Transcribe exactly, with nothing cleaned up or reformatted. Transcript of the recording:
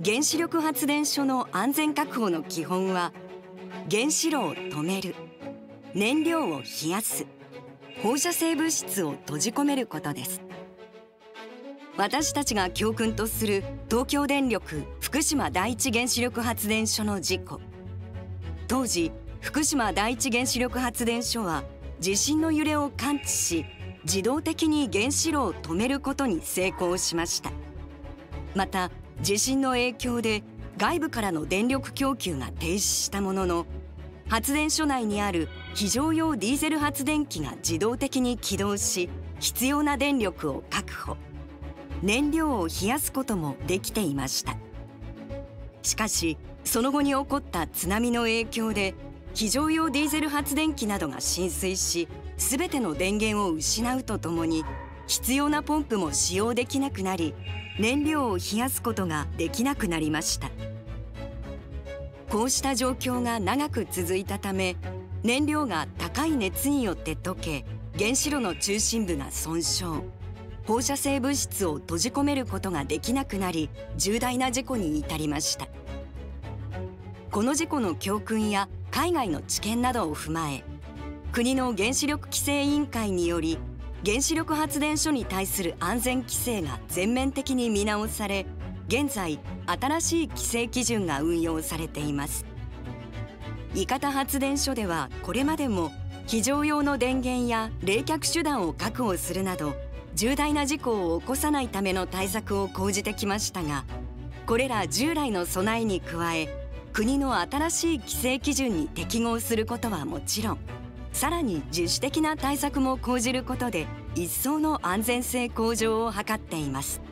原子力発電所の安全確保の基本は、原子炉を止める、燃料を冷やす、放射性物質を閉じ込めることです。私たちが教訓とする東京電力福島第一原子力発電所の事故。当時、福島第一原子力発電所は地震の揺れを感知し、自動的に原子炉を止めることに成功しました。また、地震の影響で外部からの電力供給が停止したものの、発電所内にある非常用ディーゼル発電機が自動的に起動し、必要な電力を確保、燃料を冷やすこともできていました。しかし、その後に起こった津波の影響で、非常用ディーゼル発電機などが浸水し、すべての電源を失うとともに、必要なポンプも使用できなくなり、燃料を冷やすことができなくなりました。こうした状況が長く続いたため、燃料が高い熱によって溶け、原子炉の中心部が損傷、放射性物質を閉じ込めることができなくなり、重大な事故に至りました。この事故の教訓や海外の知見などを踏まえ、国の原子力規制委員会により、原子力発電所に対する安全規制が全面的に見直され、現在新しい規制基準が運用されています。伊方発電所ではこれまでも非常用の電源や冷却手段を確保するなど、重大な事故を起こさないための対策を講じてきましたが、これら従来の備えに加え、国の新しい規制基準に適合することはもちろん、さらに自主的な対策も講じることで、一層の安全性向上を図っています。